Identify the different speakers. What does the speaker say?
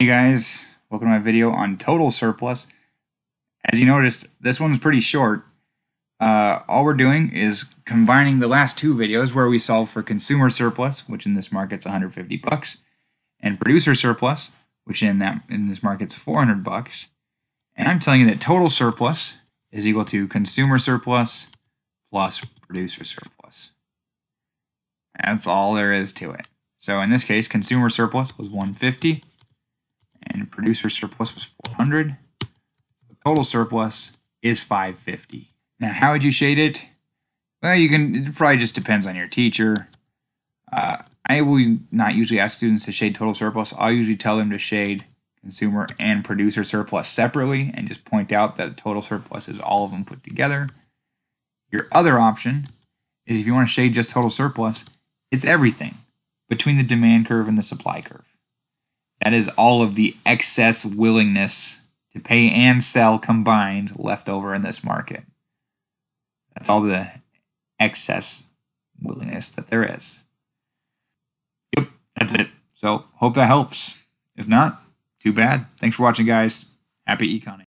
Speaker 1: Hey guys, welcome to my video on total surplus. As you noticed, this one's pretty short. All we're doing is combining the last two videos where we solve for consumer surplus, which in this market's 150 bucks, and producer surplus, which in this market's 400 bucks. And I'm telling you that total surplus is equal to consumer surplus plus producer surplus. That's all there is to it. So in this case, consumer surplus was 150. And producer surplus was 400. The total surplus is 550. Now, how would you shade it? Well, it probably just depends on your teacher. I will not usually ask students to shade total surplus. I'll usually tell them to shade consumer and producer surplus separately and just point out that total surplus is all of them put together. Your other option is if you want to shade just total surplus, it's everything between the demand curve and the supply curve. That is all of the excess willingness to pay and sell combined left over in this market. That's all the excess willingness that there is. Yep, that's it. So hope that helps. If not, too bad. Thanks for watching, guys. Happy econing.